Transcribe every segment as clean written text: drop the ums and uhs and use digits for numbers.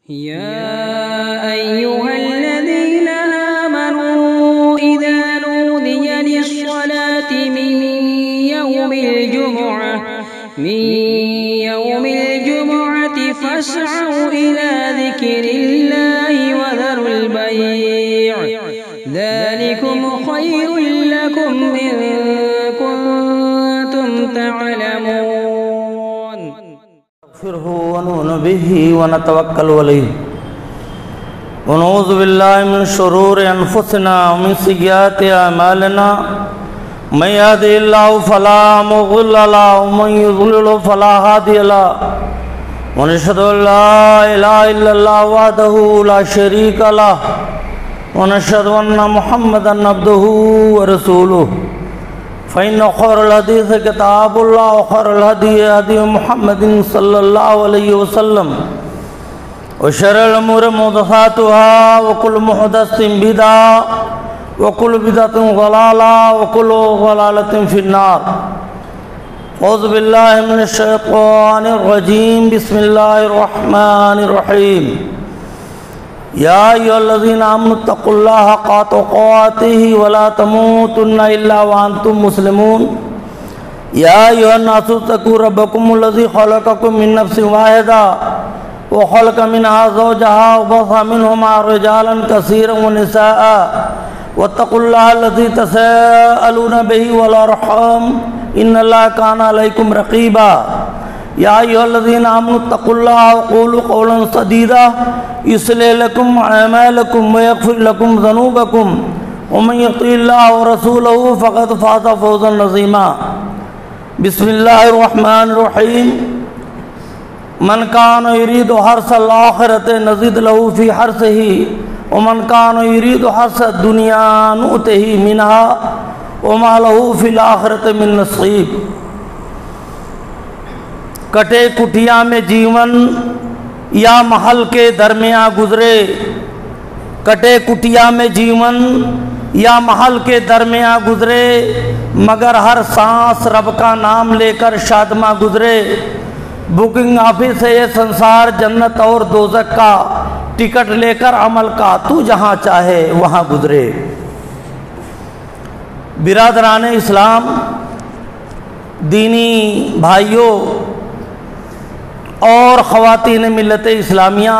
يا أيها الذين آمنوا إذا نودي للصلاة من يوم الجمعة فاسعوا إلى ذكر الله وذروا البيع ذلكم خير لكم إن كنتم تعلمون. نستغفره ونؤمن به ونتوكل عليه ونعوذ بالله من شرور أنفسنا ومن سيئات أعمالنا من يهده الله فلا مضل له ومن يضلل فلا هادي له ونشهد أن لا إله إلا الله وحده لا شريك له ونشهد أن محمدا عبده ورسوله فإن خير الحديث كتاب الله وخير الهدي هدي محمد صلى الله عليه وسلم وشر الأمور محدثاتها وكل محدثة بدعة وكل بدعة ضلالة وكل ضلالة في النار. أعوذ بالله من الشيطان الرجيم. بسم الله الرحمن الرحيم. يا أيها الذين آمنوا اتقوا الله حق تقاته ولا تموتن إلا وأنتم مسلمون. يا أيها الناس اتقوا ربكم الذي خلقكم من نفس واحدة وخلق منها زوجها وبث منهما رجالا كثيرا ونساء واتقوا الله الذي تساءلون به والأرحام إن الله كان عليكم رقيبا. يا أيها الذين آمنوا اتقوا الله وقولوا قولا سديدا يصلح لكم أعمالكم ويغفر لكم ذنوبكم ومن يطع الله ورسوله فقد فاز فوزا عظيما. بسم الله الرحمن الرحيم. من كان يريد حرث الآخرة نزد له في حرثه ومن كان يريد حرث الدنيا نؤته منها وما له في الآخرة من نصيب. کٹے کٹیا میں جیون یا محل کے درمیاں گزرے، کٹے کٹیا میں جیون یا محل کے درمیاں گزرے، مگر ہر سانس رب کا نام لے کر شادماں گزرے. بکنگ آفس سے یہ سنسار جنت اور دوزخ کا ٹکٹ لے کر عمل کا تو جہاں چاہے وہاں گزرے. برادران اسلام، دینی بھائیوں اور خواتین ملت اسلامیہ،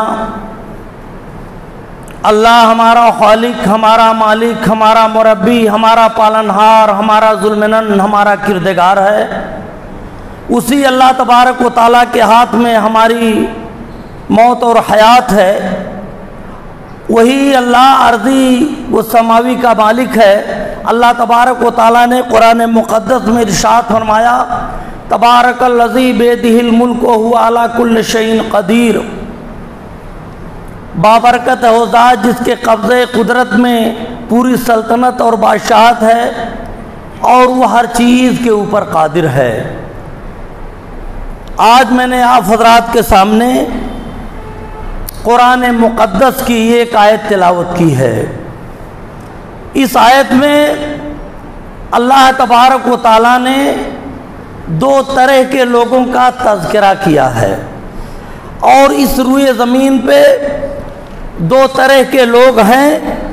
اللہ ہمارا خالق، ہمارا مالک، ہمارا مربی، ہمارا پالنہار، ہمارا ذوالمنن، ہمارا کردگار ہے. اسی اللہ تبارک و تعالیٰ کے ہاتھ میں ہماری موت اور حیات ہے. وہی اللہ ارضی و سماوی کا مالک ہے. اللہ تبارک و تعالیٰ نے قرآن مقدس میں ارشاد فرمایا، تبارک الذی بیدہ الملک وہو علی کل شیء قدیر. بابرکت ہے وہ ذات جس کے قبضے قدرت میں پوری سلطنت اور بادشاہت ہے اور وہ ہر چیز کے اوپر قادر ہے. آج میں نے آپ حضرات کے سامنے قرآن مقدس کی ایک آیت تلاوت کی ہے. اس آیت میں اللہ تبارک و تعالیٰ نے دو طرح کے لوگوں کا تذکرہ کیا ہے، اور اس روئے زمین پہ دو طرح کے لوگ ہیں،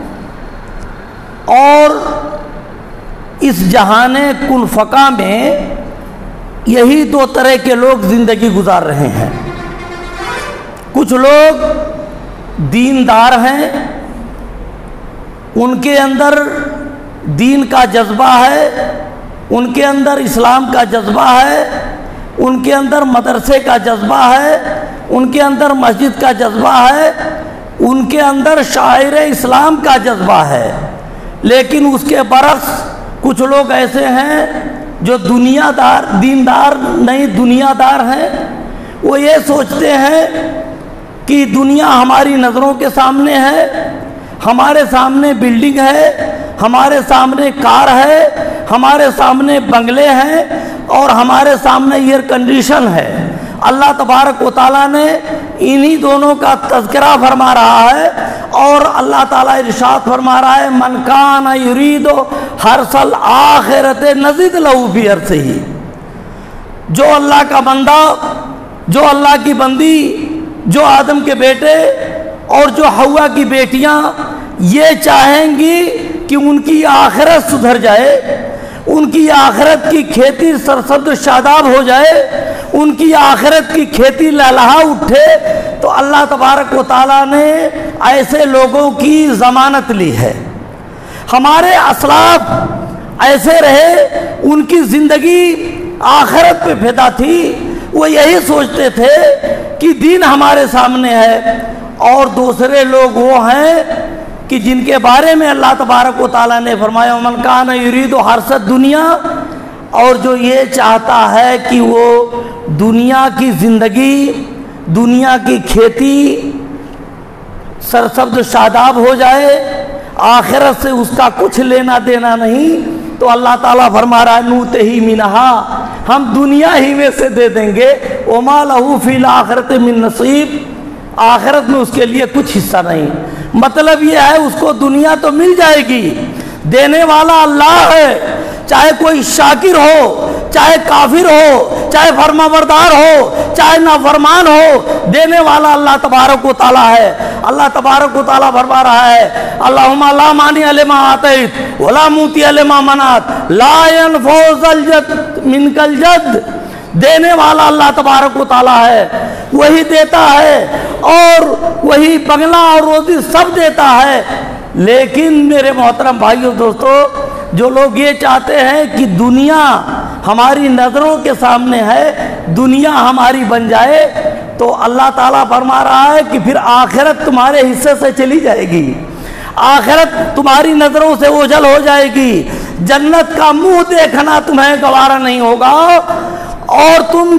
اور اس جہان کن فقہ میں یہی دو طرح کے لوگ زندگی گزار رہے ہیں. کچھ لوگ دیندار ہیں، ان کے اندر دین کا جذبہ ہے، ان کے اندر اسلام کا جذبہ ہے، ان کے اندر مدرسے کا جذبہ ہے، ان کے اندر مسجد کا جذبہ ہے، ان کے اندر شاعر اسلام کا جذبہ ہے. لیکن اس کے برعکس کچھ لوگ ایسے ہیں جو دیندار نہیں دنیا دار ہیں. وہ یہ سوچتے ہیں کہ دنیا ہماری نظروں کے سامنے ہے، ہمارے سامنے بلڈنگ ہے، ہمارے سامنے کار ہے، ہمارے سامنے بنگلے ہیں اور ہمارے سامنے ایئر کنڈیشن ہے. اللہ تبارک و تعالیٰ نے انہی دونوں کا تذکرہ فرما رہا ہے، اور اللہ تعالیٰ ارشاد فرما رہا ہے، من کان یرید حرث الآخرۃ نزد لہ فی حرثہ. جو اللہ کا بندہ، جو اللہ کی بندی جو آدم کے بیٹے اور جو حوا کی بیٹیاں یہ چاہیں گی کہ ان کی آخرت سدھر جائے، ان کی آخرت کی کھیتی سرسبز و شاداب ہو جائے، ان کی آخرت کی کھیتی لہلہا اٹھے، تو اللہ تبارک و تعالیٰ نے ایسے لوگوں کی ضمانت لی ہے۔ ہمارے اسلاف ایسے رہے، ان کی زندگی آخرت پہ فدا تھی، وہ یہی سوچتے تھے کہ دین ہمارے سامنے ہے، اور دوسرے لوگ وہ ہیں کہ جن کے بارے میں اللہ تبارک و تعالیٰ نے فرمایا من کان یرید حرث الدنیا، اور جو یہ چاہتا ہے کہ وہ دنیا کی زندگی، دنیا کی کھیتی سرسبز و شاداب ہو جائے، آخرت سے اس کا کچھ لینا دینا نہیں، تو اللہ تعالیٰ فرما رہا ہے نوتہی منہا، ہم دنیا ہی میں سے دے دیں گے، وما لہ فی الآخرۃ من نصیب، آخرت میں اس کے لیے کچھ حصہ نہیں۔ مطلب یہ ہے اس کو دنیا تو مل جائے گی، دینے والا اللہ ہے، چاہے کوئی شاکر ہو، چاہے کافر ہو، چاہے فرما بردار ہو، چاہے نافرمان ہو، دینے والا اللہ تبارک و تعالیٰ ہے۔ اللہ تبارک و تعالیٰ فرما رہا ہے اللہم لا مانع لما آتیت ولا معطی لما منعت لا ينفع ذا الجد منک الجد، دینے والا اللہ تبارک و تعالیٰ ہے، وہی دیتا ہے اور وہی بنگلہ اور روزی سب دیتا ہے۔ لیکن میرے محترم بھائیو دوستو، جو لوگ یہ چاہتے ہیں کہ دنیا ہماری نظروں کے سامنے ہے، دنیا ہماری بن جائے، تو اللہ تعالیٰ فرما رہا ہے کہ پھر آخرت تمہارے حصے سے چلی جائے گی، آخرت تمہاری نظروں سے اوجھل ہو جائے گی، جنت کا منہ دیکھنا تمہیں گوارا نہیں ہوگا، اور تم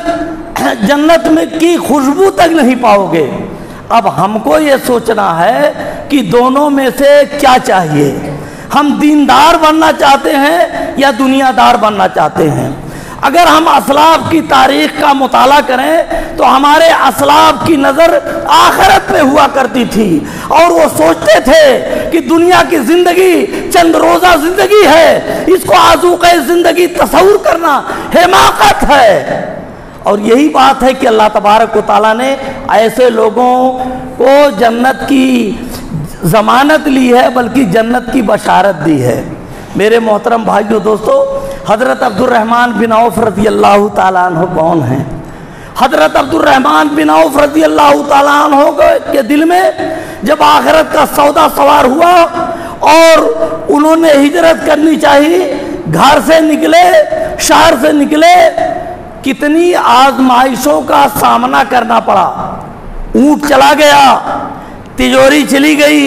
جنت میں کی خوشبو تک نہیں پاؤ گے۔ اب ہم کو یہ سوچنا ہے کہ دونوں میں سے کیا چاہیے، ہم دیندار بننا چاہتے ہیں یا دنیا دار بننا چاہتے ہیں۔ اگر ہم اسلاف کی تاریخ کا مطالعہ کریں تو ہمارے اسلاف کی نظر آخرت پہ ہوا کرتی تھی، اور وہ سوچتے تھے کہ دنیا کی زندگی چند روزہ زندگی ہے، اس کو آذوقہ زندگی تصور کرنا حماقت ہے۔ اور یہی بات ہے کہ اللہ تبارک و تعالیٰ نے ایسے لوگوں کو جنت کی ضمانت لی ہے، بلکہ جنت کی بشارت دی ہے۔ میرے محترم بھائیو دوستو، حضرت عبد الرحمن بن عوف رضی اللہ تعالیٰ عنہ کون ہیں؟ حضرت عبد الرحمن بن عوف رضی اللہ تعالیٰ عنہ کے دل میں جب آخرت کا سودا سوار ہوا اور انہوں نے ہجرت کرنی چاہیے، گھر سے نکلے، شہر سے نکلے، کتنی آزمائشوں کا سامنا کرنا پڑا۔ اونٹ چلا گیا، تجوری چلی گئی،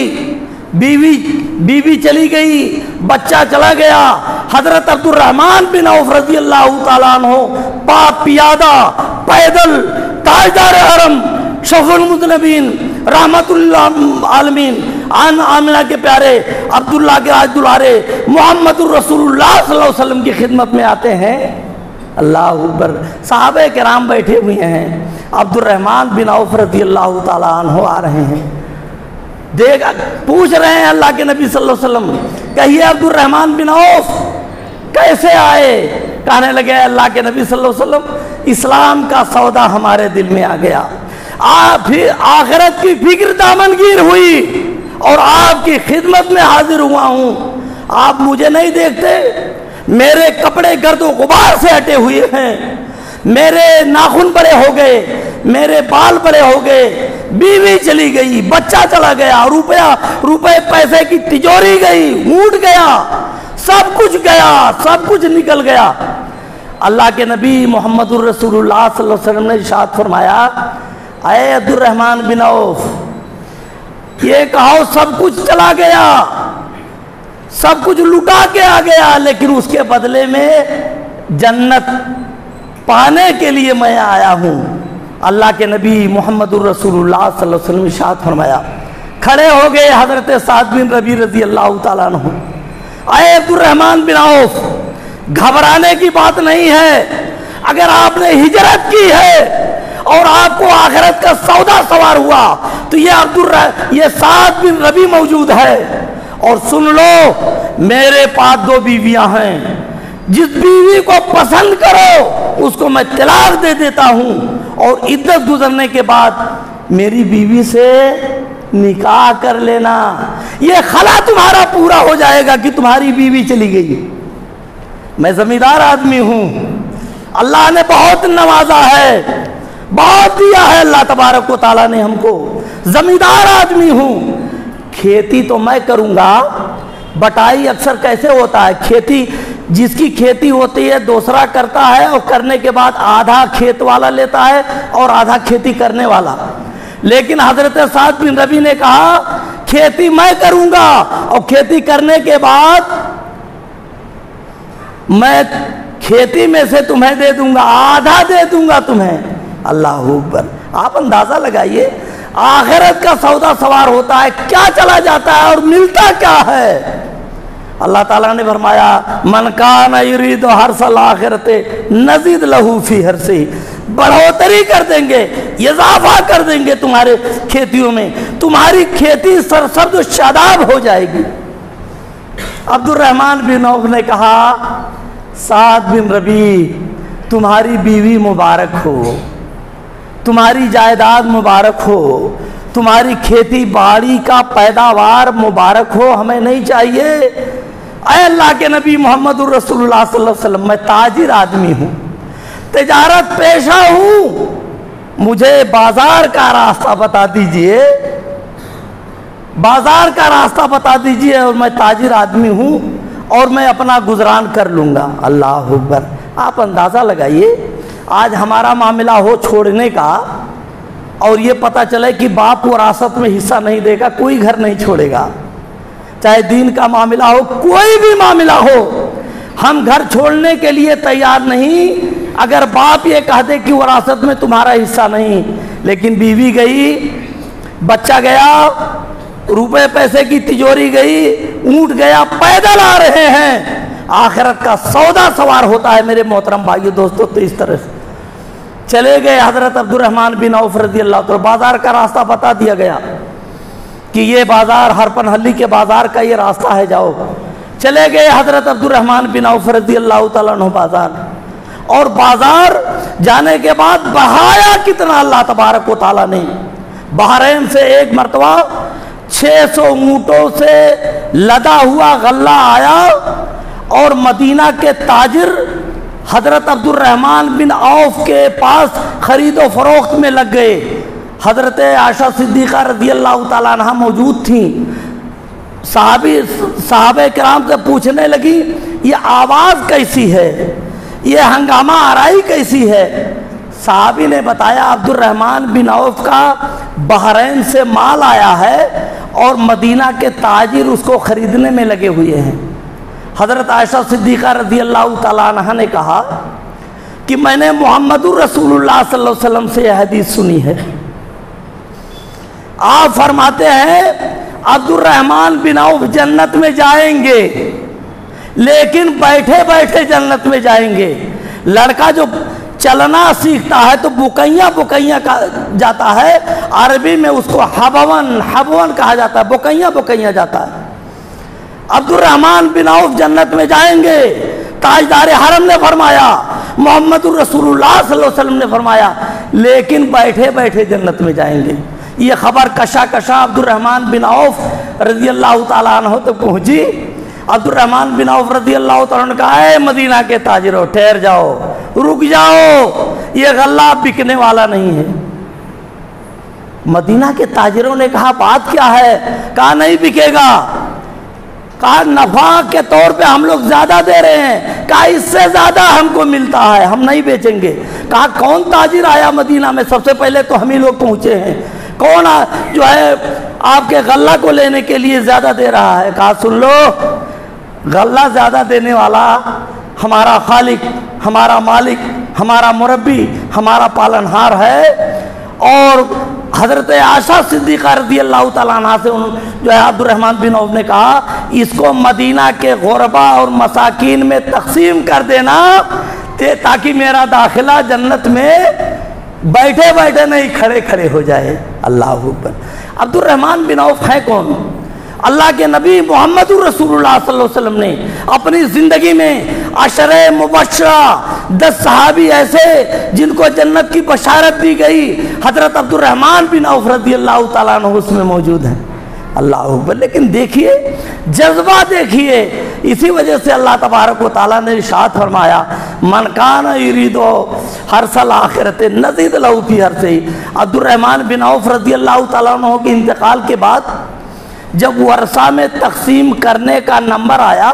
بیوی چلی گئی، بچہ چلا گیا۔ حضرت عبد الرحمن بن عوف رضی اللہ تعالیٰ عنہ پاک پیادہ پیدل تاجدار حرم شفیع المذنبین رحمت اللہ عالمین عن آمنہ کے پیارے عبداللہ کے راج دلارے محمد الرسول اللہ صلی اللہ علیہ وسلم کی خدمت میں آتے ہیں۔ اللہ اکبر، صحابہ کرام بیٹھے ہوئے ہیں، عبد الرحمن بن عوف رضی اللہ تعالیٰ عنہ آ رہے ہیں، پوچھ رہے ہیں اللہ کے نبی صلی اللہ علیہ وسلم کہیے عبد الرحمن بن عوف کیسے آئے؟ کہنے لگے اللہ کے نبی صلی اللہ علیہ وسلم اسلام کا سودا ہمارے دل میں آ گیا، پھر آخرت کی فکر دامنگیر ہوئی اور آپ کی خدمت میں حاضر ہوا ہوں۔ آپ مجھے نہیں دیکھتے، میرے کپڑے گرد و غبار سے ہٹے ہوئے ہیں، میرے ناخن بڑے ہو گئے، میرے بال بڑے ہو گئے، بیوی چلی گئی، بچہ چلا گیا، روپے پیسے کی تجوری گئی، اونٹ گیا، سب کچھ گیا، سب کچھ نکل گیا۔ اللہ کے نبی محمد الرسول اللہ صلی اللہ علیہ وسلم نے ارشاد فرمایا اے عبد الرحمن بن عوف، یہ کہو سب کچھ چلا گیا، سب کچھ لٹا کے آ گیا، لیکن اس کے بدلے میں جنت پانے کے لیے میں آیا ہوں۔ اللہ کے نبی محمد الرسول اللہ صلی اللہ علیہ وسلم ارشاد فرمایا، کھڑے ہو گئے حضرت سعد بن ربیع رضی اللہ تعالیٰ عنہ، اے عبد الرحمن بن عوف، گھبرانے کی بات نہیں ہے، اگر آپ نے ہجرت کی ہے اور آپ کو آخرت کا سودا سوار ہوا تو یہ سعد بن ربیع موجود ہے، اور سن لو میرے پاس 2 بیویاں ہیں، جس بیوی کو پسند کرو اس کو میں طلاق دے دیتا ہوں، اور عدت گزرنے کے بعد میری بیوی سے نکاح کر لینا، یہ خلا تمہارا پورا ہو جائے گا کہ تمہاری بیوی چلی گئی۔ میں زمیندار آدمی ہوں، اللہ نے بہت نوازا ہے، بہت دیا ہے اللہ تبارک و تعالیٰ نے ہم کو، زمیندار آدمی ہوں، کھیتی تو میں کروں گا۔ بٹائی اکثر کیسے ہوتا ہے، کھیتی جس کی کھیتی ہوتی ہے دوسرا کرتا ہے، اور کرنے کے بعد آدھا کھیت والا لیتا ہے اور آدھا کھیتی کرنے والا، لیکن حضرت سعد بن ربیع نے کہا کھیتی میں کروں گا، اور کھیتی کرنے کے بعد میں کھیتی میں سے تمہیں دے دوں گا، آدھا دے دوں گا تمہیں۔ اللہ اکبر۔ آپ اندازہ لگائیے آخرت کا سودا سوار ہوتا ہے، کیا چلا جاتا ہے اور ملتا کیا ہے۔ اللہ تعالیٰ نے فرمایا من کان یرید حرث الآخرۃ نزید لہ فی حرثہ، بڑھوتری کر دیں گے، اضافہ کر دیں گے تمہارے کھیتیوں میں، تمہاری کھیتی سرسبز و شاداب ہو جائے گی۔ عبد الرحمن بن عوف نے کہا سعد بن ربیع تمہاری بیوی مبارک ہو، تمہاری جائیداد مبارک ہو، تمہاری کھیتی باڑی کا پیداوار مبارک ہو، ہمیں نہیں چاہیے۔ اے اللہ کے نبی محمد الرسول اللہ صلی اللہ علیہ وسلم، میں تاجر آدمی ہوں، تجارت پیشہ ہوں، مجھے بازار کا راستہ بتا دیجئے، بازار کا راستہ بتا دیجئے، اور میں تاجر آدمی ہوں اور میں اپنا گزران کر لوں گا۔ اللہ اکبر۔ آپ اندازہ لگائیے آج ہمارا معاملہ ہو چھوڑنے کا، اور یہ پتہ چلے کہ باپ وراثت میں حصہ نہیں دے گا، کوئی گھر نہیں چھوڑے گا، چاہے دین کا معاملہ ہو، کوئی بھی معاملہ ہو، ہم گھر چھوڑنے کے لیے تیار نہیں اگر باپ یہ کہہ دے کہ وراثت میں تمہارا حصہ نہیں۔ لیکن بیوی گئی، بچہ گیا، روپے پیسے کی تجوری گئی، اونٹ گیا، پیدل آ رہے ہیں، آخرت کا سودا سوار ہوتا ہے میرے محترم بھائیو دوستو۔ تو اس طرح سے چلے گئے حضرت عبد الرحمن بن عوف رضی اللہ عنہ، بازار کا راستہ بتا دیا گیا کہ یہ بازار ہرپن حلی کے بازار کا یہ راستہ ہے، جاؤ۔ چلے گئے حضرت عبد الرحمن بن عوف رضی اللہ تعالیٰ عنہ بازار، اور بازار جانے کے بعد بڑھایا کتنا اللہ تبارک و تعالیٰ نے، بحرین سے ایک مرتبہ 600 اونٹوں سے لدا ہوا غلہ آیا، اور مدینہ کے تاجر حضرت عبد الرحمن بن عوف کے پاس خرید و فروخت میں لگ گئے۔ حضرت عائشہ صدیقہ رضی اللہ تعالیٰ عنہ موجود تھیں، صحابہ کرام سے پوچھنے لگی یہ آواز کیسی ہے، یہ ہنگامہ آرائی کیسی ہے۔ صحابی نے بتایا عبد الرحمن بن عوف کا بحرین سے مال آیا ہے اور مدینہ کے تاجر اس کو خریدنے میں لگے ہوئے ہیں۔ حضرت عائشہ صدیقہ رضی اللہ تعالیٰ عنہ نے کہا کہ میں نے محمد الرسول اللہ صلی اللہ علیہ وسلم سے یہ حدیث سنی ہے، آپ فرماتے ہیں عبد الرحمن بن عوف جنت میں جائیں گے، لیکن بیٹھے بیٹھے جنت میں جائیں گے۔ لڑکا جو چلنا سیکھتا ہے تو بکیاں بکیاں جاتا ہے، عربی میں اس کو حبون کہا جاتا ہے، بکیاں بکیاں جاتا ہے۔ عبد الرحمن بن عوف جنت میں جائیں گے، تاجدار حرم نے فرمایا، محمد الرسول اللہ صلی اللہ علیہ وسلم نے فرمایا، لیکن بیٹھے بیٹھے جنت میں جائیں گے۔ یہ خبر کشا کشا عبد الرحمن بن عوف رضی اللہ تعالیٰ عنہ تک پہنچی۔ عبد الرحمن بن عوف رضی اللہ تعالیٰ عنہ نے کہا اے مدینہ کے تاجروں ٹھہر جاؤ، رک جاؤ، یہ غلہ بکنے والا نہیں ہے۔ مدینہ کے تاجروں نے کہا بات کیا ہے؟ کہا نہیں بکے گا، کہا نفع کے طور پہ ہم لوگ زیادہ دے رہے ہیں، کہا اس سے زیادہ ہم کو ملتا ہے، ہم نہیں بیچیں گے۔ کہا کون تاجر آیا مدینہ میں؟ سب سے پہلے تو ہم ہی لوگ پہنچے ہیں، کون جو ہے آپ کے غلہ کو لینے کے لیے زیادہ دے رہا ہے؟ کہا سن لو، غلہ زیادہ دینے والا ہمارا خالق، ہمارا مالک، ہمارا مربی، ہمارا پالنہار ہے۔ اور حضرت عائشہ صدیقہ رضی اللہ تعالیٰ عنہ سے جو ہے عبد الرحمن بن عوف نے کہا اس کو مدینہ کے غربا اور مساکین میں تقسیم کر دینا تاکہ میرا داخلہ جنت میں بیٹھے بیٹھے نہیں کھڑے کھڑے ہو جائے۔ اللہ اکبر۔ عبد الرحمن بن عوف ہے کون؟ اللہ کے نبی محمد رسول اللہ صلی اللہ علیہ وسلم نے اپنی زندگی میں عشرہ مبشرہ 10 صحابی ایسے جن کو جنت کی بشارت دی گئی، حضرت عبد الرحمن بن عوف رضی اللہ تعالیٰ عنہ اس میں موجود ہیں۔ اللہ اکبر۔ لیکن دیکھیے جذبہ، دیکھیے، اسی وجہ سے اللہ تبارک و تعالیٰ نے ارشاد فرمایا من کان یرید حرث الآخرۃ نزید لہ فی حرثہ۔ عبد الرحمن بن عوف رضی اللہ تعالیٰ عنہ کے انتقال کے بعد جب ورثہ میں تقسیم کرنے کا نمبر آیا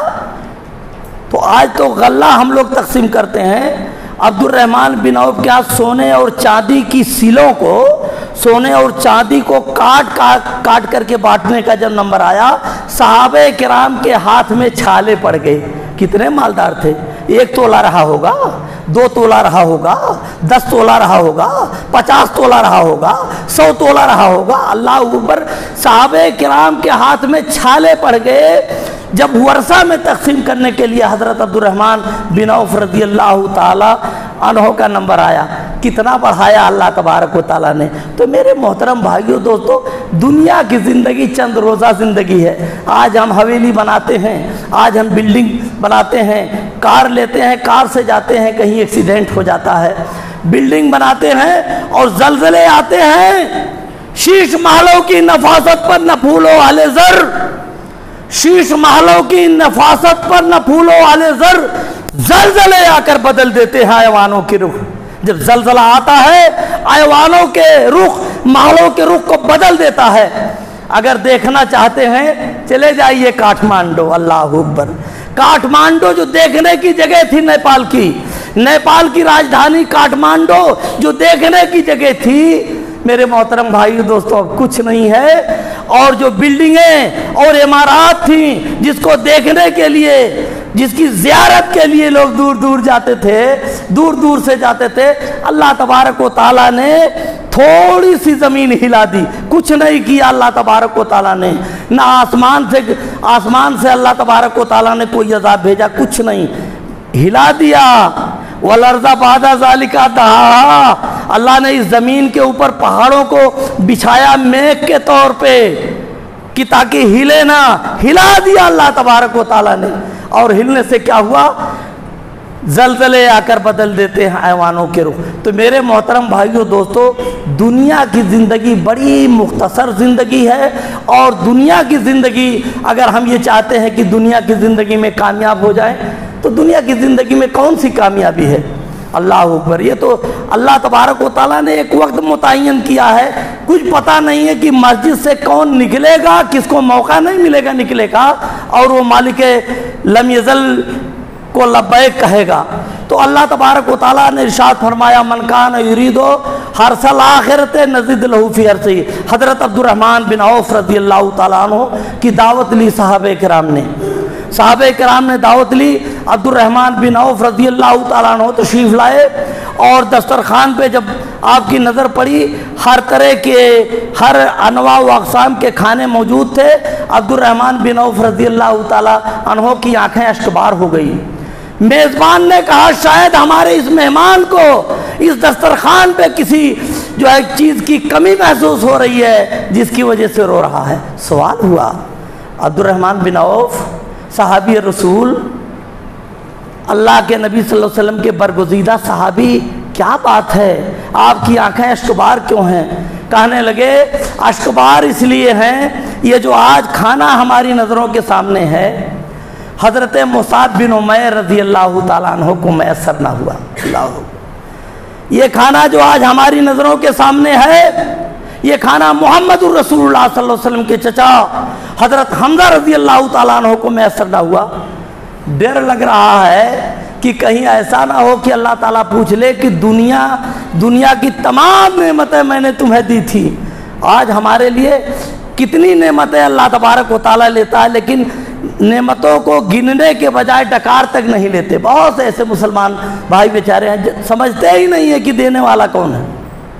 تو آج تو غلہ ہم لوگ تقسیم کرتے ہیں، عبد الرحمن بن عوف کیا سونے اور چاندی کی سیلوں کو، سونے اور چاندی کو کاٹ کر کے بانٹنے کا جب نمبر آیا، صحابہ کرام کے ہاتھ میں چھالے پڑ گئے۔ کتنے مالدار تھے؟ 1 تولہ رہا ہوگا، 2 تولہ رہا ہوگا، 10 تولہ رہا ہوگا، 50 تولہ رہا ہوگا، 100 تولہ رہا ہوگا۔ اللہ اکبر۔ صحابہ کرام کے ہاتھ میں چھالے پڑ گئے جب ورثہ میں تقسیم کرنے کے لیے حضرت عبد الرحمن بن عوف رضی اللہ تعالی عنہ کا نمبر آیا۔ کتنا بڑھایا اللہ تبارک و تعالیٰ نے۔ تو میرے محترم بھائیو دوستو، دنیا کی زندگی چند روزہ زندگی ہے۔ آج ہم حویلی بناتے ہیں، آج ہم بلڈنگ بناتے ہیں، کار لیتے ہیں، کار سے جاتے ہیں، کہیں ایکسیڈنٹ ہو جاتا ہے، بلڈنگ بناتے ہیں اور زلزلے آتے ہیں۔ شیش محلوں کی نفاست پر نہ پھولو اہل زر، شیش محلوں کی نفاست پر نہ پھولو اہل زر، زلزلے آ کر بدل دیتے ہیں ایوانوں کے رخ۔ جب زلزلہ آتا ہے ایوانوں کے رخ، محلوں کے رخ کو بدل دیتا ہے۔ اگر دیکھنا چاہتے ہیں چلے جائیے کاٹھمانڈو۔ اللہ اکبر۔ کاٹھمانڈو جو دیکھنے کی جگہ تھی نیپال کی، نیپال کی راجدھانی کاٹھمانڈو جو دیکھنے کی جگہ تھی، میرے محترم بھائی دوستو اب کچھ نہیں ہے۔ اور جو بلڈنگیں اور عمارات تھیں جس کو دیکھنے کے لیے، جس کی زیارت کے لیے لوگ دور دور جاتے تھے، دور دور سے جاتے تھے، اللہ تبارک و تعالیٰ نے تھوڑی سی زمین ہلا دی، کچھ نہیں کیا اللہ تبارک و تعالیٰ نے۔ نہ آسمان سے اللہ تبارک و تعالیٰ نے کوئی عذاب بھیجا، کچھ نہیں، ہلا دیا۔ وَالْأَرْضَ بَعْدَ ذَلِكَ دَحَاهَا، اللہ نے اس زمین کے اوپر پہاڑوں کو بچھایا میک کے طور پہ کہ تاکہ ہلے نہ، ہلا دیا اللہ تبارک و تعالیٰ نے۔ اور ہلنے سے کیا ہوا؟ زلزلے آ کر بدل دیتے ہیں ایوانوں کے رخ۔ تو میرے محترم بھائیو دوستو، دنیا کی زندگی بڑی مختصر زندگی ہے، اور دنیا کی زندگی اگر ہم یہ چاہتے ہیں کہ دنیا کی زندگی میں کامیاب ہو جائیں تو دنیا کی زندگی میں کون سی کامیابی ہے؟ اللہ اکبر۔ یہ تو اللہ تبارک و تعالیٰ نے ایک وقت متعین کیا ہے، کچھ پتہ نہیں ہے کہ مسجد سے کون نکلے گا، کس کو موقع نہیں ملے گا نکلے گا، اور وہ مالک لم یزل کو لبیک کہے گا۔ تو اللہ تبارک و تعالیٰ نے ارشاد فرمایا من کان یرید حرث الآخرۃ نزد لہ فی حرثہ۔ حضرت عبد الرحمن بن عوف رضی اللہ تعالیٰ عنہ کی دعوت لی صحابہ کرام نے، صحابہ کرام نے دعوت لی۔ عبد الرحمن بن عوف رضی اللہ تعالیٰ عنہ تشریف لائے، اور دسترخوان پہ جب آپ کی نظر پڑی ہر طرح کے، ہر انواع و اقسام کے کھانے موجود تھے۔ عبد الرحمن بن عوف رضی اللہ تعالیٰ عنہ کی آنکھیں اشکبار ہو گئی۔ میزبان نے کہا شاید ہمارے اس مہمان کو اس دسترخوان پہ کسی جو ہے چیز کی کمی محسوس ہو رہی ہے جس کی وجہ سے رو رہا ہے۔ سوال ہوا، عبد الرحمن بن عوف صحابی رسول، اللہ کے نبی صلی اللہ علیہ وسلم کے برگزیدہ صحابی، کیا بات ہے آپ کی آنکھیں اشکبار کیوں ہیں؟ کہنے لگے اشکبار اس لیے ہیں، یہ جو آج کھانا ہماری نظروں کے سامنے ہے حضرت مصعب بن عمیر رضی اللہ تعالیٰ عنہ کو میسر نہ ہوا۔ اللہ، یہ کھانا جو آج ہماری نظروں کے سامنے ہے، یہ کھانا محمد الرسول اللہ صلی اللہ علیہ وسلم کے چچا حضرت حمزہ رضی اللہ تعالیٰ عنہ کو میسر نہ ہوا۔ ڈر لگ رہا ہے کہ کہیں ایسا نہ ہو کہ اللہ تعالیٰ پوچھ لے کہ دنیا کی تمام نعمتیں میں نے تمہیں دی تھی، آج ہمارے لیے کتنی نعمتیں اللہ تبارک و تعالیٰ لیتا ہے، لیکن نعمتوں کو گننے کے بجائے ڈکار تک نہیں لیتے۔ بہت سے ایسے مسلمان بھائی بیچارے ہیں سمجھتے ہی نہیں ہے کہ دینے والا کون ہے۔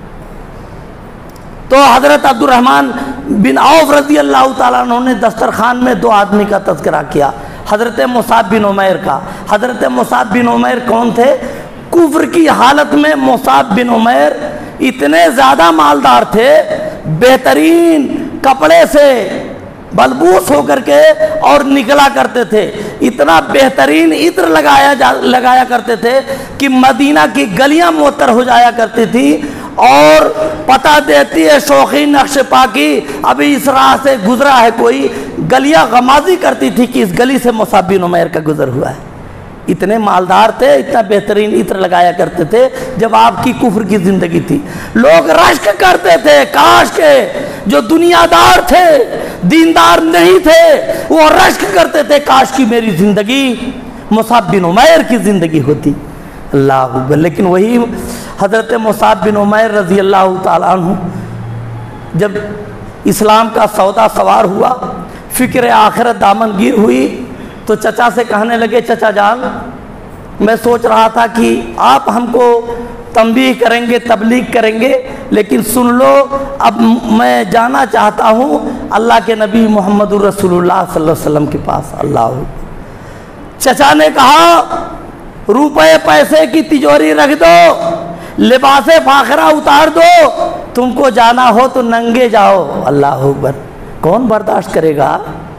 تو حضرت عبد الرحمن بن عوف رضی اللہ تعالیٰ عنہ نے دسترخوان میں 2 آدمی کا تذکرہ کیا، حضرت مصعب بن عمیر کا۔ حضرت مصعب بن عمیر کون تھے؟ کفر کی حالت میں مصعب بن عمیر اتنے زیادہ مالدار تھے، بہترین کپڑے سے بلبوس ہو کر کے اور نکلا کرتے تھے. اتنا بہترین عطر لگایا کرتے تھے کہ مدینہ کی گلیاں معطر ہو جایا کرتی تھی. اور پتہ دیتی ہے شوقین نقش پاکی ابھی اس راہ سے گزرا ہے کوئی, گلیاں غمازی کرتی تھی کہ اس گلی سے مصعب بن عمیر کا گزر ہوا ہے. اتنے مالدار تھے, اتنا بہترین عطر لگایا کرتے تھے جب آپ کی کفر کی زندگی تھی. لوگ رشک کرتے تھے کاش کے جو دنیا دار تھے, دیندار نہیں تھے, وہ رشک کرتے تھے کاش کی میری زندگی مصعب بن عمیر کی زندگی ہوتی. اللہ اکبر. لیکن وہی حضرت مصعب بن عمیر رضی اللہ تعالیٰ عنہ جب اسلام کا سودا سوار ہوا, فکر آخرت دامن گیر ہوئی, تو چچا سے کہنے لگے چچا جان میں سوچ رہا تھا کہ آپ ہم کو تنبیہ کریں گے, تبلیغ کریں گے, لیکن سن لو اب میں جانا چاہتا ہوں اللہ کے نبی محمد الرسول اللہ صلی اللہ علیہ وسلم کے پاس. اللہ. چچا نے کہا روپے پیسے کی تجوری رکھ دو, لباس فاخرہ اتار دو, تم کو جانا ہو تو ننگے جاؤ. اللہ اکبر. کون برداشت کرے گا؟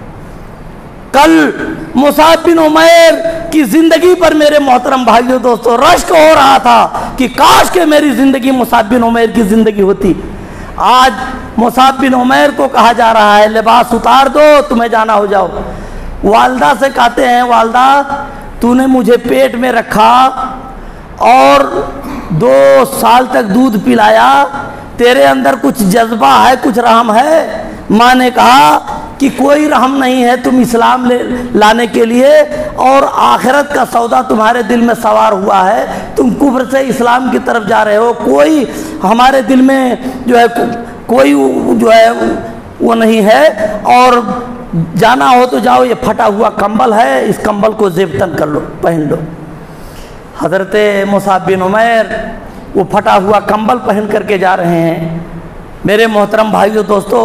کل مصعب بن عمیر کی زندگی پر میرے محترم بھائیوں دوستوں رشک ہو رہا تھا کہ کاش کہ میری زندگی مصعب بن عمیر کی زندگی ہوتی. آج مصعب بن عمیر کو کہا جا رہا ہے لباس اتار دو تمہیں جانا ہو جاؤ. والدہ سے کہتے ہیں والدہ تو نے مجھے پیٹ میں رکھا اور 2 سال تک دودھ پلایا, تیرے اندر کچھ جذبہ ہے, کچھ رحم ہے؟ ماں نے کہا کہ کوئی رحم نہیں ہے, تم اسلام لانے کے لیے اور آخرت کا سودا تمہارے دل میں سوار ہوا ہے, تم کفر سے اسلام کی طرف جا رہے ہو, کوئی ہمارے دل میں جو ہے کوئی جو ہے وہ نہیں ہے, اور جانا ہو تو جاؤ, یہ پھٹا ہوا کمبل ہے, اس کمبل کو زیبتن کر لو, پہن لو. حضرت مصعب بن عمیر وہ پھٹا ہوا کمبل پہن کر کے جا رہے ہیں. میرے محترم بھائیو دوستو,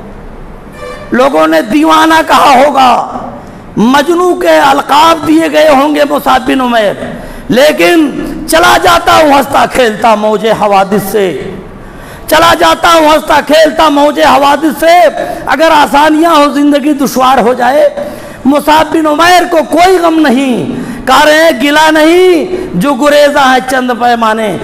لوگوں نے دیوانہ کہا ہوگا, مجنوں کے القاب دیے گئے ہوں گے مصعب بن عمیر, لیکن چلا جاتا ہوں ہنستا کھیلتا موج حوادث سے, چلا جاتا ہوں ہنستا کھیلتا موج حوادث سے, اگر آسانیاں ہو زندگی دشوار ہو جائے. مصعب بن عمیر کو کوئی غم نہیں, کہہ رہے ہیں گلا نہیں جو گریزاں ہیں چند پیمانے,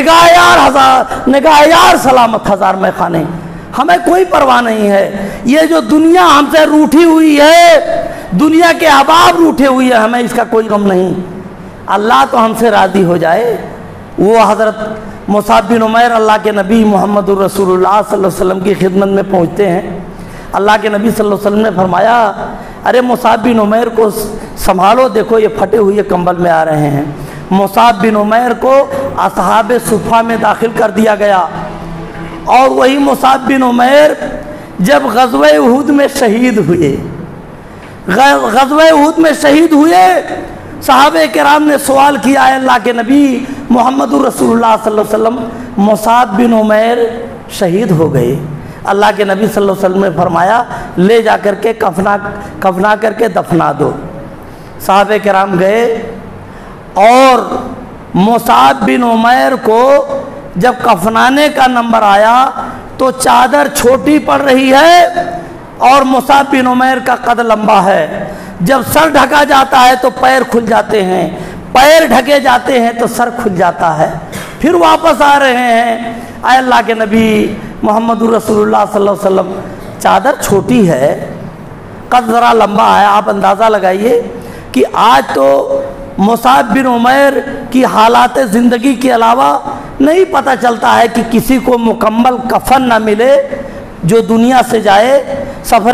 نگاہ یار سلامت ہزار میں خانے. ہمیں کوئی پرواہ نہیں ہے, یہ جو دنیا ہم سے روٹھی ہوئی ہے, دنیا کے احباب روٹھے ہوئی ہے, ہمیں اس کا کوئی غم نہیں. اللہ تو ہم سے راضی ہو جائے. وہ حضرت مصعب بن عمیر اللہ کے نبی محمد الرسول اللہ صلی اللہ علیہ وسلم کی خدمت میں پہنچتے ہیں. اللہ کے نبی صلی اللہ علیہ وسلم نے فرمایا ارے مصعب بن عمیر کو سنبھالو, دیکھو یہ پھٹے ہوئے کمبل میں آ رہے ہیں. مصعب بن عمیر کو اصحاب صفہ میں داخل کر دیا گیا, اور وہی مصعب بن عمیر جب غزوہ احد میں شہید ہوئے, غزوہ احد میں شہید ہوئے, صحابہ کرام نے سوال کیا ہے اللہ کے نبی محمد الرسول اللہ صلی اللہ علیہ وسلم مصعب بن عمیر شہید ہو گئے. اللہ کے نبی صلی اللہ علیہ وسلم نے فرمایا لے جا کر کے کفنا کر کے دفنا دو. صحابہ کرام گئے اور مصعب بن عمیر کو جب کفنانے کا نمبر آیا تو چادر چھوٹی پڑ رہی ہے اور مصعب بن عمیر کا قد لمبا ہے. جب سر ڈھکا جاتا ہے تو پیر کھل جاتے ہیں, پیر ڈھکے جاتے ہیں تو سر کھل جاتا ہے. پھر واپس آ رہے ہیں, اے اللہ کے نبی محمد الرسول اللہ صلی اللہ علیہ وسلم چادر چھوٹی ہے, قد ذرا لمبا ہے, آپ اندازہ لگائیے کہ آج تو مصعب بن عمیر کی حالات زندگی کے علاوہ نہیں پتہ چلتا ہے کہ کسی کو مکمل کفن نہ ملے جو دنیا سے جائے. سفر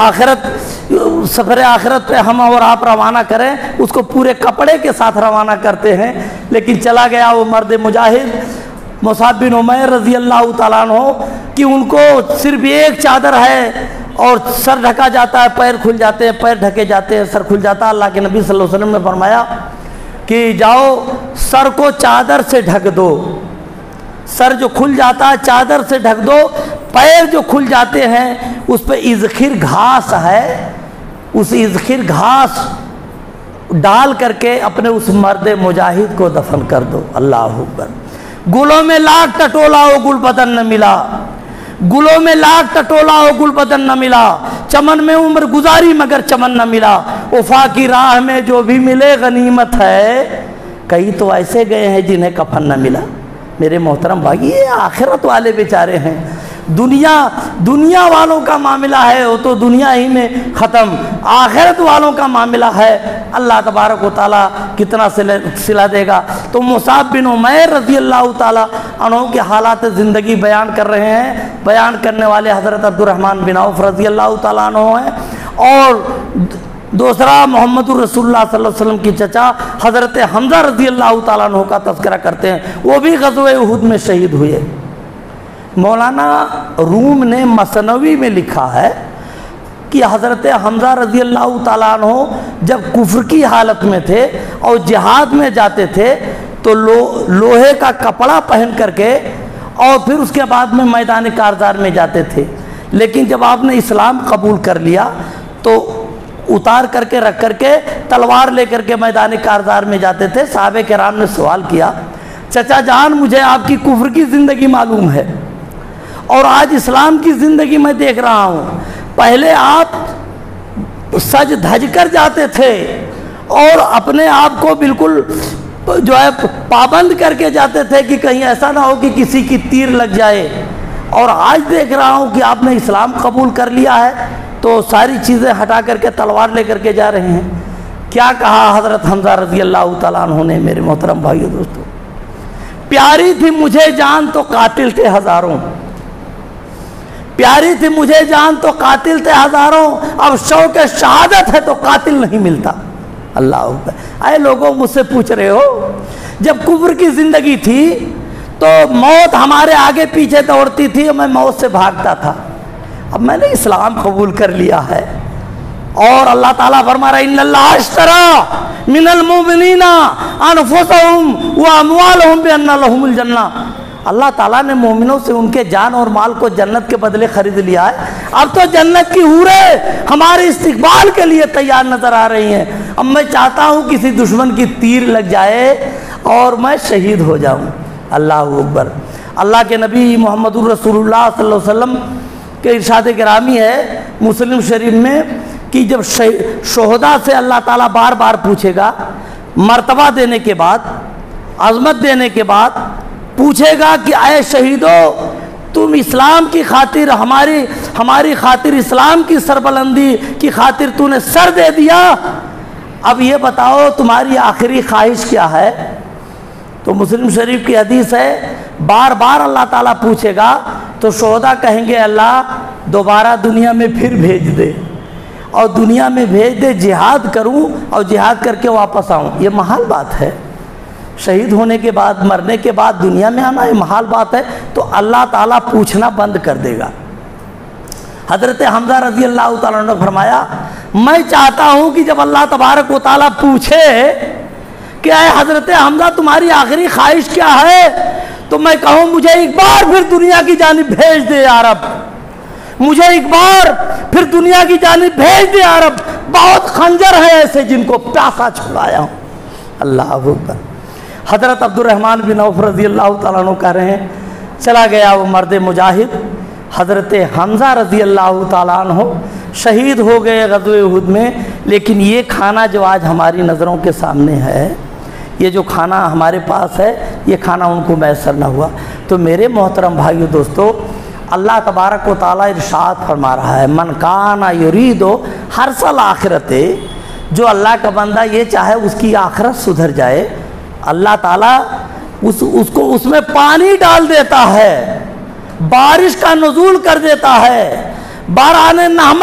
آخرت پہ ہم اور آپ روانہ کریں, اس کو پورے کپڑے کے ساتھ روانہ کرتے ہیں, لیکن چلا گیا وہ مرد مجاہد مصعب بن عمیر رضی اللہ تعالیٰ عنہ کہ ان کو صرف ایک چادر ہے اور سر ڈھکا جاتا ہے, پیر کھل جاتے ہیں, پیر ڈھکے جاتے ہیں, سر کھل جاتا ہے. اللہ کے نبی صلی اللہ علیہ وسلم نے فرمایا کہ جاؤ سر کو چادر سے ڈھک دو, سر جو کھل جاتا ہے چادر سے ڈھک دو, پیر جو کھل جاتے ہیں اس پہ اذخر گھاس ہے, اس اذخر گھاس ڈال کر کے اپنے اس مرد مجاہد کو دفن کر دو. اللہ اکبر. گلوں میں لاکھ ٹٹولا ہو گل بدن نہ ملا, گلوں میں لاکھ ٹٹولا ہو گل بدن نہ ملا، چمن میں عمر گزاری مگر چمن نہ ملا، وفا کی راہ میں جو بھی ملے غنیمت ہے، کئی تو ایسے گئے ہیں جنہیں کفن نہ ملا۔ میرے محترم بھائی، یہ آخرت والے بیچارے ہیں۔ دنیا والوں کا معاملہ ہے وہ تو دنیا ہی میں ختم، آخرت والوں کا معاملہ ہے اللہ تبارک و تعالیٰ کتنا صلہ دے گا۔ تو مصعب بن عمیر رضی اللہ تعالیٰ عنہ کے حالات زندگی بیان کر رہے ہیں، بیان کرنے والے حضرت عبد الرحمن بن عوف رضی اللہ تعالیٰ عنہ ہیں، اور دوسرا محمد الرسول اللہ صلی اللہ علیہ وسلم کی چچا حضرت حمزہ رضی اللہ تعالیٰ عنہ کا تذکرہ کرتے ہیں، وہ بھی غزوہ احد میں شہید ہوئے۔ مولانا روم نے مثنوی میں لکھا ہے کہ حضرت حمزہ رضی اللہ تعالیٰ عنہ جب کفر کی حالت میں تھے اور جہاد میں جاتے تھے تو لوہے کا کپڑا پہن کر کے اور پھر اس کے بعد میں میدان کارزار میں جاتے تھے، لیکن جب آپ نے اسلام قبول کر لیا تو اتار کر کے رکھ کر کے تلوار لے کر کے میدان کارزار میں جاتے تھے۔ صحابہ کرام نے سوال کیا، چچا جان مجھے آپ کی کفر کی زندگی معلوم ہے اور آج اسلام کی زندگی میں دیکھ رہا ہوں، پہلے آپ سج دھج کر جاتے تھے اور اپنے آپ کو بالکل جو ہے پابند کر کے جاتے تھے کہ کہیں ایسا نہ ہو کہ کسی کی تیر لگ جائے، اور آج دیکھ رہا ہوں کہ آپ نے اسلام قبول کر لیا ہے تو ساری چیزیں ہٹا کر کے تلوار لے کر کے جا رہے ہیں۔ کیا کہا حضرت حمزہ رضی اللہ تعالیٰ عنہ نے؟ میرے محترم بھائیو دوستو، پیاری تھی مجھے جان تو قاتل تھے ہزاروں، پیاری تھی مجھے جان تو قاتل تھے ہزاروں، اب شوق شہادت ہے تو قاتل نہیں ملتا۔ اللہ اکبر۔ اے لوگوں مجھ سے پوچھ رہے ہو، جب کفر کی زندگی تھی تو موت ہمارے آگے پیچھے دوڑتی تھی اور میں موت سے بھاگتا تھا، اب میں نے اسلام قبول کر لیا ہے اور اللہ تعالیٰ فرما رہا ہے ان اللہ اشترى من المؤمنین انفسهم واموالهم بان لهم الجنہ۔ اللہ تعالیٰ نے مومنوں سے ان کے جان اور مال کو جنت کے بدلے خرید لیا ہے۔ اب تو جنت کی حوریں ہمارے استقبال کے لیے تیار نظر آ رہی ہیں۔ اب میں چاہتا ہوں کسی دشمن کی تیر لگ جائے اور میں شہید ہو جاؤں۔ اللہ اکبر۔ اللہ کے نبی محمد الرسول اللہ صلی اللہ علیہ وسلم کے ارشاد گرامی ہے مسلم شریف میں کہ جب شہداء سے اللہ تعالیٰ بار بار پوچھے گا، مرتبہ دینے کے بعد، عظمت دینے کے بعد پوچھے گا کہ اے شہیدو تم اسلام کی خاطر ہماری خاطر اسلام کی سربلندی کی خاطر تو نے سر دے دیا، اب یہ بتاؤ تمہاری آخری خواہش کیا ہے؟ تو مسلم شریف کی حدیث ہے بار بار اللہ تعالیٰ پوچھے گا تو شہداء کہیں گے اللہ دوبارہ دنیا میں پھر بھیج دے، اور دنیا میں بھیج دے، جہاد کروں اور جہاد کر کے واپس آؤں۔ یہ محال بات ہے، شہید ہونے کے بعد، مرنے کے بعد دنیا میں آنا یہ محال بات ہے، تو اللہ تعالیٰ پوچھنا بند کر دے گا۔ حضرت حمزہ رضی اللہ تعالیٰ نے فرمایا میں چاہتا ہوں کہ جب اللہ تبارک و تعالیٰ پوچھے کہ اے حضرت حمزہ تمہاری آخری خواہش کیا ہے، تو میں کہوں مجھے ایک بار پھر دنیا کی جانب بھیج دے یا رب، مجھے ایک بار پھر دنیا کی جانب بھیج دے یا رب، بہت خنجر ہے ایسے جن کو پیاسا چھڑایا ہوں۔ اللہ اکبر۔ حضرت عبد الرحمن بن عوف رضی اللہ تعالیٰ عنہ کہہ رہے ہیں چلا گیا وہ مرد مجاہد، حضرت حمزہ رضی اللہ تعالیٰ عنہ شہید ہو گئے غزوہ احد میں، لیکن یہ کھانا جو آج ہماری نظروں کے سامنے ہے، یہ جو کھانا ہمارے پاس ہے، یہ کھانا ان کو میسر نہ ہوا۔ تو میرے محترم بھائیو دوستو، اللہ تبارک و تعالیٰ ارشاد فرما رہا ہے من کان یرید حرث الآخرۃ، جو اللہ کا بندہ یہ چاہے اس کی آخرت سدھر جائے، اللہ تعالیٰ اس میں پانی ڈال دیتا ہے، بارش کا نزول کر دیتا ہے، باران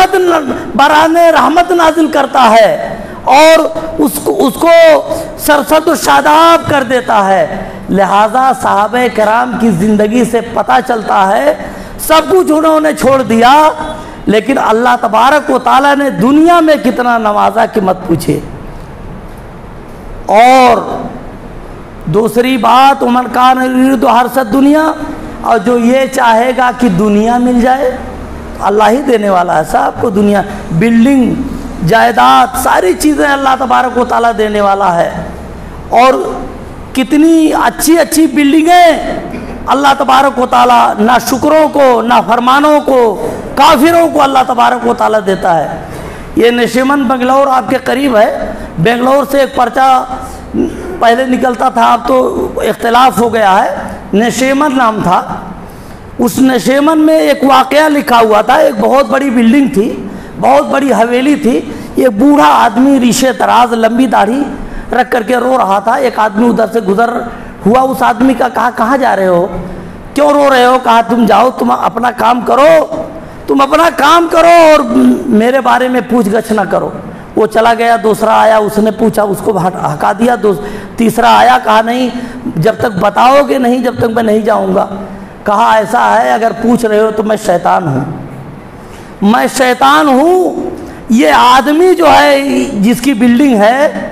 رحمت نازل کرتا ہے، اور اس کو سرسد و شاداب کر دیتا ہے۔ لہٰذا صحابہ کرام کی زندگی سے پتہ چلتا ہے سب کچھ انہوں نے چھوڑ دیا، لیکن اللہ تبارک و تعالیٰ نے دنیا میں کتنا نوازا کہ مت پوچھے۔ اور دوسری بات من کان یرید حرث الدنیا، اور جو یہ چاہے گا کہ دنیا مل جائے، اللہ ہی دینے والا ہے صاحب کو دنیا، بلڈنگ، جائیداد، ساری چیزیں اللہ تبارک و تعالیٰ دینے والا ہے، اور کتنی اچھی اچھی بلڈنگیں اللہ تبارک و تعالیٰ ناشکروں کو، نافرمانوں کو، کافروں کو اللہ تبارک و تعالیٰ دیتا ہے۔ یہ نشیمن بنگلور آپ کے قریب ہے، بنگلور سے ایک پرچہ پہلے نکلتا تھا، اب تو اختلاف ہو گیا ہے، نشیمن نام تھا۔ اس نشیمن میں ایک واقعہ لکھا ہوا تھا، ایک بہت بڑی بلڈنگ تھی، بہت بڑی حویلی تھی، ایک بوڑھا آدمی ریشے تراز لمبی داڑھی رکھ کر کے رو رہا تھا۔ ایک آدمی ادھر سے گزر ہوا، اس آدمی کا کہا کہاں جا رہے ہو، کیوں رو رہے ہو؟ کہا تم جاؤ، تم اپنا کام کرو، تم اپنا کام کرو اور میرے بارے میں پوچھ گچھ نہ کرو۔ وہ چلا گیا، دوسرا آیا، اس نے پوچھا، اس کو ہٹا دیا۔ تیسرا آیا، کہا نہیں، جب تک بتاؤ گے نہیں جب تک میں نہیں جاؤں گا۔ کہا ایسا ہے، اگر پوچھ رہے ہو تو میں شیطان ہوں، میں شیطان ہوں۔ یہ آدمی جو ہے جس کی بلڈنگ ہے،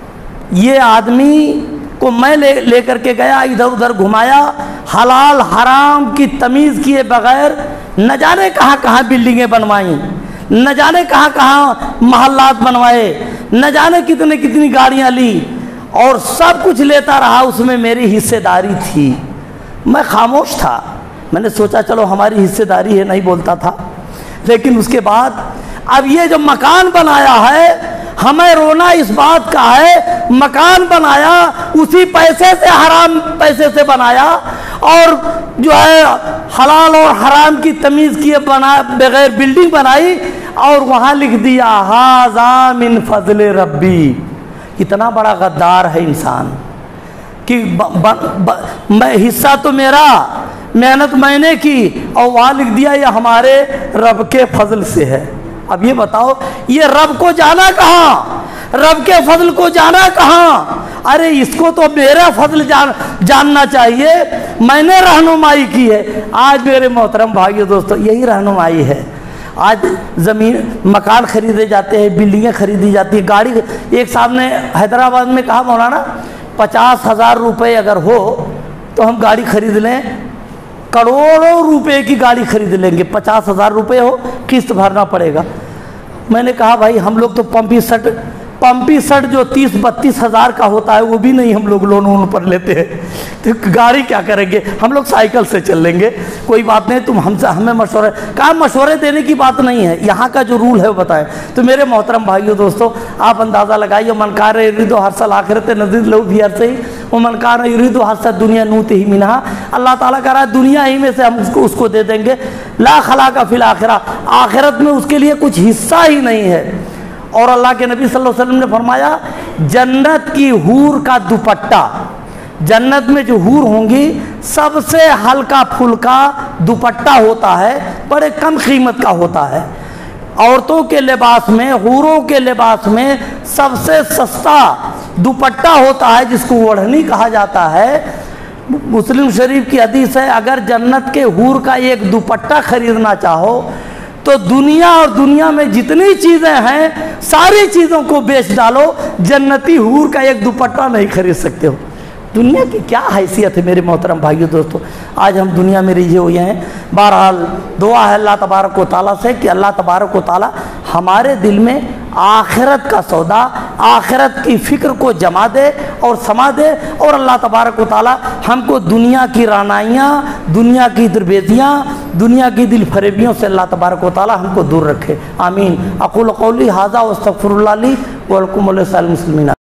یہ آدمی کو میں لے کر کے گیا، ادھر ادھر گھمایا، حلال حرام کی تمیز کیے بغیر نہ جانے کہاں کہاں بلڈنگیں بنوائیں، نہ جانے کہاں کہاں محلات بنوائے، نہ جانے کتنی گاڑیاں لی، اور سب کچھ لیتا رہا۔ اس میں میری حصے داری تھی، میں خاموش تھا۔ میں نے سوچا چلو ہماری حصے داری ہے، نہیں بولتا تھا۔ لیکن اس کے بعد اب یہ جو مکان بنایا ہے، ہمیں رونا اس بات کا ہے، مکان بنایا اسی پیسے سے، حرام پیسے سے بنایا، اور جو ہے حلال اور حرام کی تمیز کیے بغیر بلڈنگ بنائی، اور وہاں لکھ دیا ھذا من فضل ربی۔ اتنا بڑا غدار ہے انسان کہ میں حصہ تو میرا، محنت میں نے کی، اور وہاں لکھ دیا یہ ہمارے رب کے فضل سے ہے۔ اب یہ بتاؤ، یہ رب کو جانا کہاں، رب کے فضل کو جانا کہاں؟ ارے اس کو تو میرا فضل جاننا چاہیے، میں نے رہنمائی کی ہے۔ آج میرے محترم بھائیو دوستو، یہی رہنمائی ہے۔ آج زمین مکان خریدے جاتے ہیں، بلڈنگیں خریدی جاتی ہیں، گاڑی۔ ایک صاحب نے حیدرآباد میں کہا مولانا 50,000 روپے اگر ہو تو ہم گاڑی خرید لیں، کروڑوں روپے کی گاڑی خرید لیں گے، 50,000 روپے ہو، قسط بھرنا پڑے گا۔ میں نے کہا بھائی ہم لوگ تو پمپی سٹ جو 30-32 ہزار کا ہوتا ہے وہ بھی نہیں ہم لوگ لون پر لیتے ہیں، تو گاڑی کیا کریں گے، ہم لوگ سائیکل سے چل لیں گے۔ کوئی بات نہیں، تم ہمیں مشورے، کہا مشورے دینے کی بات نہیں ہے، یہاں کا جو رول ہے وہ بتائیں۔ تو میرے محترم بھائیو دوستو، آپ اندازہ لگائیے، من کان یرید حرث الآخرۃ نزد لہ فی حرثہ ومن کان یرید حرث الدنیا نؤتہ منہا۔ اللہ تعالیٰ کہہ رہا ہے دنیا ہی میں سے ہم اس کو دے دیں گے، لا خلاق فی الآخرہ، آخرت میں اس کے لیے کچھ حصہ ہی نہیں ہے۔ اور اللہ کے نبی صلی اللہ علیہ وسلم نے فرمایا جنت کی حور کا دوپٹہ، جنت میں جو حور ہوں گی سب سے ہلکا پھلکا دوپٹہ ہوتا ہے، بڑے کم قیمت کا ہوتا ہے۔ عورتوں کے لباس میں، حوروں کے لباس میں سب سے سستا دوپٹہ ہوتا ہے جس کو اوڑھنی کہا جاتا ہے۔ مسلم شریف کی حدیث ہے اگر جنت کے حور کا ایک دوپٹہ خریدنا چاہو تو دنیا اور دنیا میں جتنی چیزیں ہیں ساری چیزوں کو بیچ ڈالو، جنتی حور کا ایک دوپٹہ نہیں خرید سکتے ہو۔ دنیا کی کیا حیثیت ہے میرے محترم بھائیو دوستو، آج ہم دنیا میں رجے ہوئے ہیں۔ بہرحال دعا ہے اللہ تبارک و تعالیٰ سے کہ اللہ تبارک و تعالیٰ ہمارے دل میں آخرت کا سودا، آخرت کی فکر کو جما دے اور سما دے، اور اللہ تبارک و تعالیٰ ہم کو دنیا کی رعنائیاں، دنیا کی دربیدیاں، دنیا کی دل فریبیوں سے اللہ تبارک و تعالیٰ ہم کو دور رکھے، آمین۔ اقول قولی ھذا واستغفر اللہ لی ولکم ولسائر المسلمین۔